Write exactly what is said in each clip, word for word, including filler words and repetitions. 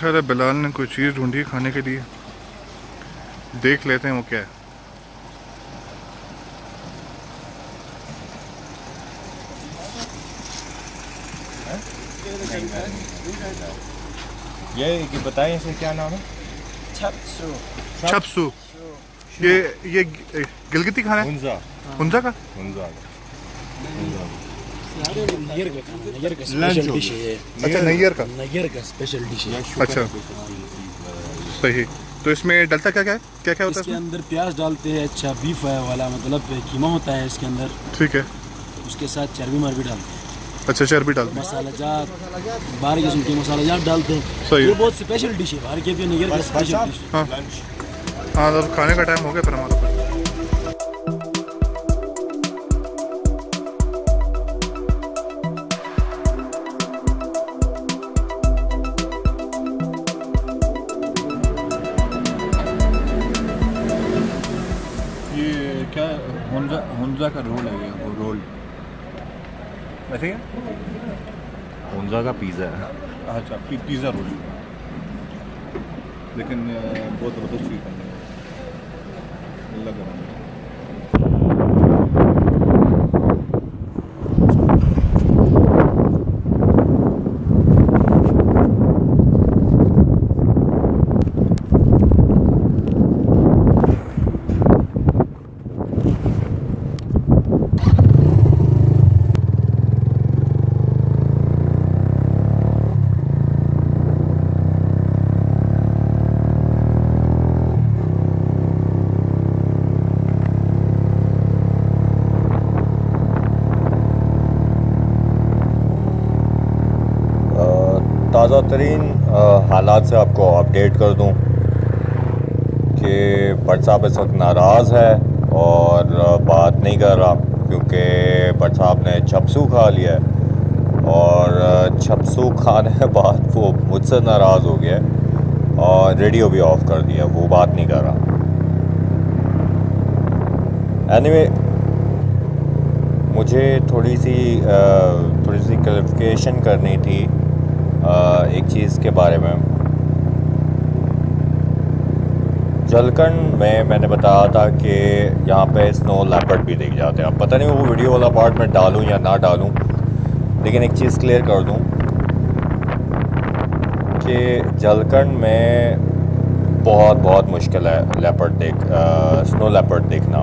ख्याल है बिलाल ने कोई चीज़ ढूंढी खाने के लिए, देख लेते हैं वो क्या है। ये ये बताएं इसे क्या नाम है? छप्सू। छप्सू। ये ये गिलगिती खाना है? हुंजा। हुंजा का? हुंजा। नैयर का खाना, नैयर का स्पेशल डिश है ये। अच्छा, नैयर का? नैयर का स्पेशल डिश है। अच्छा, सही। तो इसमें डलता क्या क्या है? क्या क्या होता है इसके अंदर? प्याज डालते हैं, अच्छा बीफ वाला मतलब कीमा होता है इसके अंदर। ठीक है। उसके साथ चर्बी मरबी डालते हैं। अच्छा, चर्बी डालते हैं। मसाला जात, बाहर किस्म के मसाला जात डालते हैं। सही। ये बहुत स्पेशल डिश है बाहर के भी, नैयर का स्पेशल डिश। हाँ हाँ, तो खाने का टाइम हो गया फिर हमारा। ये क्या हुंजा, हुंजा का रोल है ये, वो रोल ऐसे क्या? हुंजा का पिज़्ज़ा है। अच्छा, पी, पिज़्ज़ा रोल, लेकिन बहुत ज़बरदस्त चीज़ करनी है, लग रहा है। ताज़ा तरीन हालात से आपको अपडेट कर दूं कि भट्ट साहब इस वक्त नाराज़ है और बात नहीं कर रहा क्योंकि भट्ट साहब ने छप्सू खा लिया है और छप्सू खाने के बाद वो मुझसे नाराज़ हो गया और रेडियो भी ऑफ कर दिया, वो बात नहीं कर रहा। एनीवे, मुझे थोड़ी सी थोड़ी सी क्लैरिफिकेशन करनी थी एक चीज़ के बारे में। जलकंड में मैंने बताया था कि यहाँ पे स्नो लेपर्ड भी देख जाते हैं। अब पता नहीं वो वीडियो वाला पार्ट में डालूँ या ना डालूं, लेकिन एक चीज़ क्लियर कर दूं कि जलकंड में बहुत बहुत मुश्किल है लेपर्ड देख स्नो लेपर्ड देखना।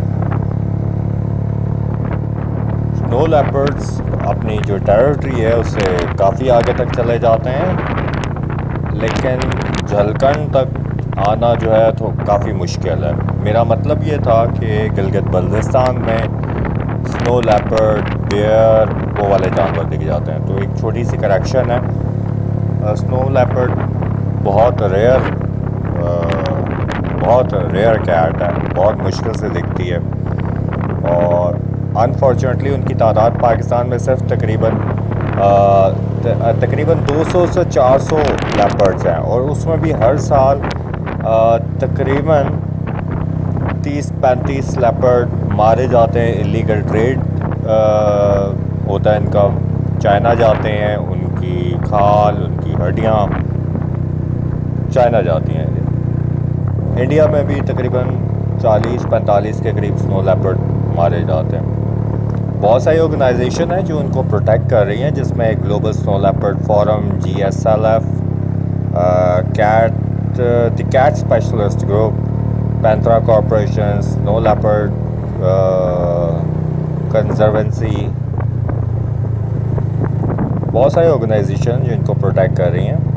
स्नो लेपर्ड्स अपनी जो टेरिटरी है उससे काफ़ी आगे तक चले जाते हैं, लेकिन जलकंड तक आना जो है तो काफ़ी मुश्किल है। मेरा मतलब ये था कि गिलगित बल्तिस्तान में स्नो लेपर्ड, बेयर, वो वाले जानवर दिख जाते हैं। तो एक छोटी सी करेक्शन है, स्नो लेपर्ड बहुत रेयर बहुत रेयर कैट है, बहुत मुश्किल से दिखती है और अनफॉर्चुनेटली उनकी तादाद पाकिस्तान में सिर्फ तकरीबन तकरीबन दो सौ से चार सौ लेपर्ड्स हैं और उसमें भी हर साल तकरीबन तीस पैंतीस लेपर्ड मारे जाते हैं। इलीगल ट्रेड होता है इनका, चाइना जाते हैं, उनकी खाल, उनकी हड्डियाँ चाइना जाती हैं। इंडिया में भी तकरीबन चालीस पैंतालीस के करीब स्नो लेपर्ड मारे जाते हैं। बहुत सारी ऑर्गेनाइजेशन है जो उनको प्रोटेक्ट कर रही हैं, जिसमें global snow leopard forum, G S L F, cat the cat specialist group, Panthera corporation, snow leopard conservancy, बहुत सारी ऑर्गेनाइजेशन जो इनको प्रोटेक्ट कर रही हैं।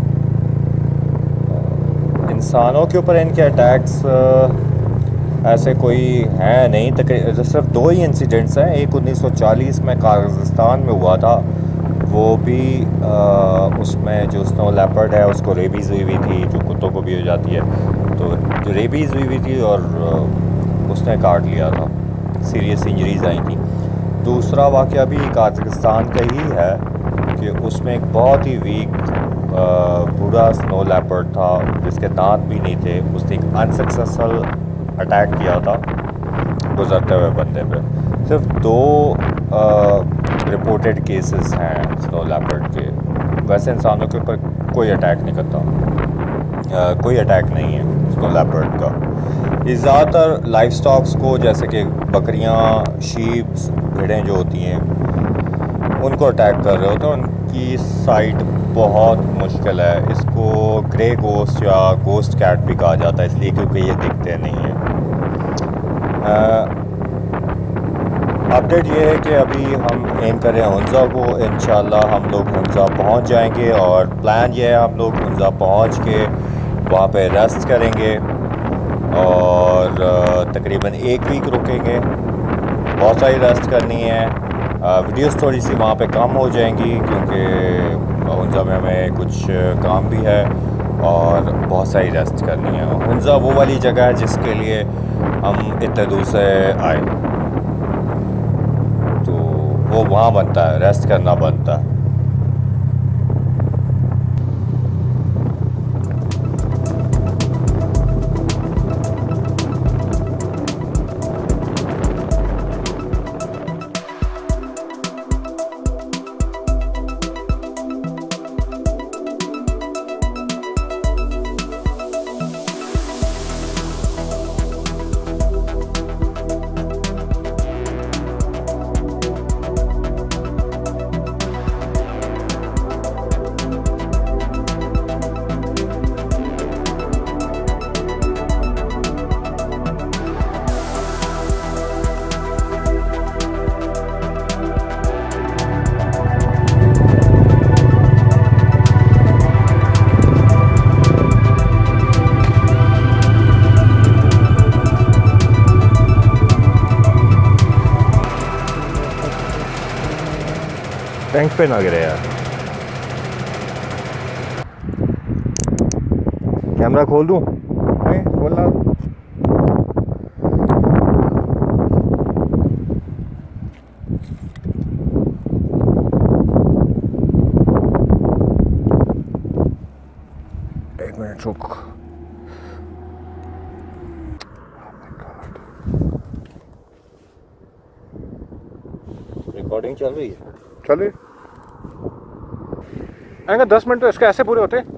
इंसानों के ऊपर इनके अटैक्स ऐसे कोई हैं नहीं, तकरीबन सिर्फ दो ही इंसिडेंट्स हैं। एक उन्नीस सौ चालीस में काज़ाख्स्तान में हुआ था, वो भी आ, उसमें जो स्नो लेपर्ड है उसको रेबीज़ हुई हुई थी, जो कुत्तों को भी हो जाती है, तो जो रेबीज़ हुई हुई थी और उसने काट लिया था, सीरियस इंजरीज आई थी। दूसरा वाक़या भी काज़ाख्स्तान का ही है कि उसमें एक बहुत ही वीक बूढ़ा स्नो लेपर्ड था जिसके दांत भी नहीं थे, उसने एक अनसक्सेसफुल अटैक किया था गुजरते हुए बंदे पे। सिर्फ दो रिपोर्टेड केसेस हैं स्नो लेपर्ड के, वैसे इंसानों के ऊपर कोई अटैक नहीं करता, आ, कोई अटैक नहीं है उसको लेपर्ड का। ये ज़्यादातर लाइफ स्टॉक्स को, जैसे कि बकरियां, शीप्स, भेड़ें जो होती हैं, उनको अटैक कर रहे होते हैं। उनकी साइट बहुत मुश्किल है। इसको ग्रे गोस्ट या गोस्ट कैट भी कहा जाता है, इसलिए क्योंकि ये दिखते नहीं हैं। अपडेट ये है कि अभी हम एम कर रहे हैं हुंज़ा को। इंशाल्लाह हम लोग हुंज़ा पहुंच जाएंगे और प्लान ये है हम लोग हुंज़ा पहुंच के वहाँ पे रेस्ट करेंगे और तकरीबन एक वीक रुकेंगे। बहुत सारी रेस्ट करनी है। वीडियोस थोड़ी सी वहाँ पे कम हो जाएंगी क्योंकि हुंज़ा में हमें कुछ काम भी है और बहुत सारी रेस्ट करनी है। हुंज़ा वो वाली जगह है जिसके लिए हम इतने दूर से आए, तो वो वहाँ बनता है, रेस्ट करना बनता है। टैंक पे ना गिरे यार। कैमरा खोल दूं? नहीं खोलना। एक मिनट रुक। रिकॉर्डिंग चल रही है? चलिए आएंगे दस मिनट तो इसके ऐसे पूरे होते हैं।